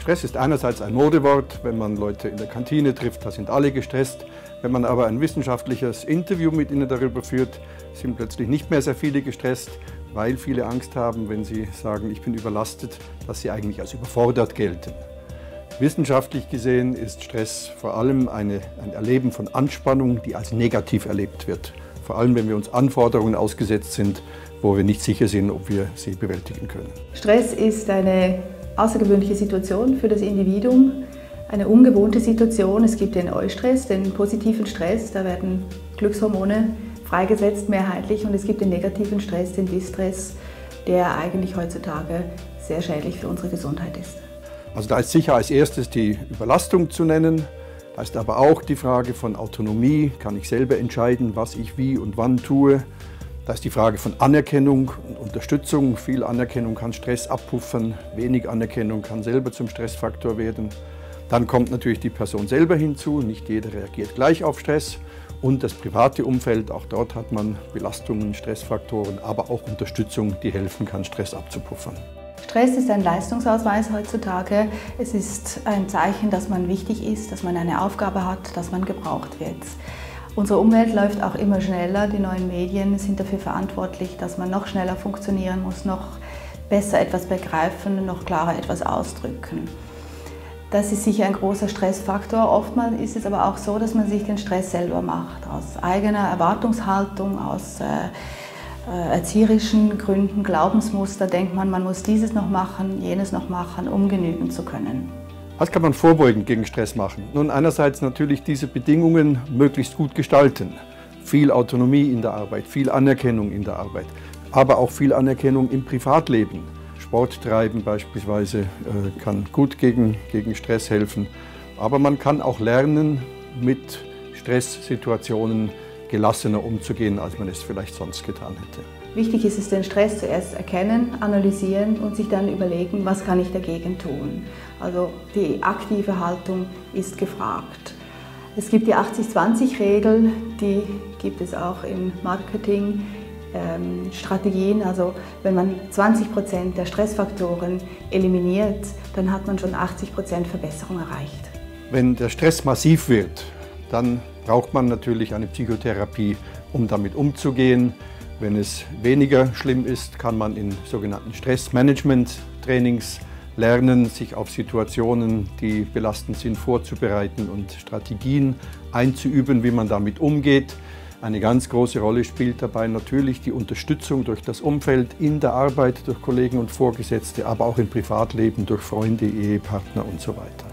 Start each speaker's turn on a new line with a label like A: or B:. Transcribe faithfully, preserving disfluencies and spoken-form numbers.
A: Stress ist einerseits ein Modewort, wenn man Leute in der Kantine trifft, da sind alle gestresst. Wenn man aber ein wissenschaftliches Interview mit ihnen darüber führt, sind plötzlich nicht mehr sehr viele gestresst, weil viele Angst haben, wenn sie sagen, ich bin überlastet, dass sie eigentlich als überfordert gelten. Wissenschaftlich gesehen ist Stress vor allem eine, ein Erleben von Anspannung, die als negativ erlebt wird. Vor allem, wenn wir uns Anforderungen ausgesetzt sind, wo wir nicht sicher sind, ob wir sie bewältigen können.
B: Stress ist eine außergewöhnliche Situation für das Individuum, eine ungewohnte Situation. Es gibt den Eustress, den positiven Stress, da werden Glückshormone freigesetzt mehrheitlich, und es gibt den negativen Stress, den Distress, der eigentlich heutzutage sehr schädlich für unsere Gesundheit ist.
A: Also da ist sicher als erstes die Überlastung zu nennen. Da ist aber auch die Frage von Autonomie. Kann ich selber entscheiden, was ich wie und wann tue? Da ist die Frage von Anerkennung und Unterstützung. Viel Anerkennung kann Stress abpuffern, wenig Anerkennung kann selber zum Stressfaktor werden. Dann kommt natürlich die Person selber hinzu. Nicht jeder reagiert gleich auf Stress. Und das private Umfeld, auch dort hat man Belastungen, Stressfaktoren, aber auch Unterstützung, die helfen kann, Stress abzupuffern.
B: Stress ist ein Leistungsausweis heutzutage. Es ist ein Zeichen, dass man wichtig ist, dass man eine Aufgabe hat, dass man gebraucht wird. Unsere Umwelt läuft auch immer schneller. Die neuen Medien sind dafür verantwortlich, dass man noch schneller funktionieren muss, noch besser etwas begreifen, noch klarer etwas ausdrücken. Das ist sicher ein großer Stressfaktor. Oftmals ist es aber auch so, dass man sich den Stress selber macht, aus eigener Erwartungshaltung, aus äh, erzieherischen Gründen, Glaubensmuster, denkt man, man muss dieses noch machen, jenes noch machen, um genügen zu können.
A: Was kann man vorbeugend gegen Stress machen? Nun, einerseits natürlich diese Bedingungen möglichst gut gestalten. Viel Autonomie in der Arbeit, viel Anerkennung in der Arbeit, aber auch viel Anerkennung im Privatleben. Sport treiben beispielsweise äh, kann gut gegen, gegen Stress helfen. Aber man kann auch lernen, mit Stresssituationen gelassener umzugehen, als man es vielleicht sonst getan hätte.
B: Wichtig ist es, den Stress zuerst erkennen, analysieren und sich dann überlegen, was kann ich dagegen tun. Also die aktive Haltung ist gefragt. Es gibt die achtzig zwanzig Regel, die gibt es auch im Marketing. Ähm, Strategien, also wenn man zwanzig Prozent der Stressfaktoren eliminiert, dann hat man schon achtzig Prozent Verbesserung erreicht.
A: Wenn der Stress massiv wird, dann braucht man natürlich eine Psychotherapie, um damit umzugehen. Wenn es weniger schlimm ist, kann man in sogenannten Stressmanagement-Trainings lernen, sich auf Situationen, die belastend sind, vorzubereiten und Strategien einzuüben, wie man damit umgeht. Eine ganz große Rolle spielt dabei natürlich die Unterstützung durch das Umfeld in der Arbeit, durch Kollegen und Vorgesetzte, aber auch im Privatleben, durch Freunde, Ehepartner und so weiter.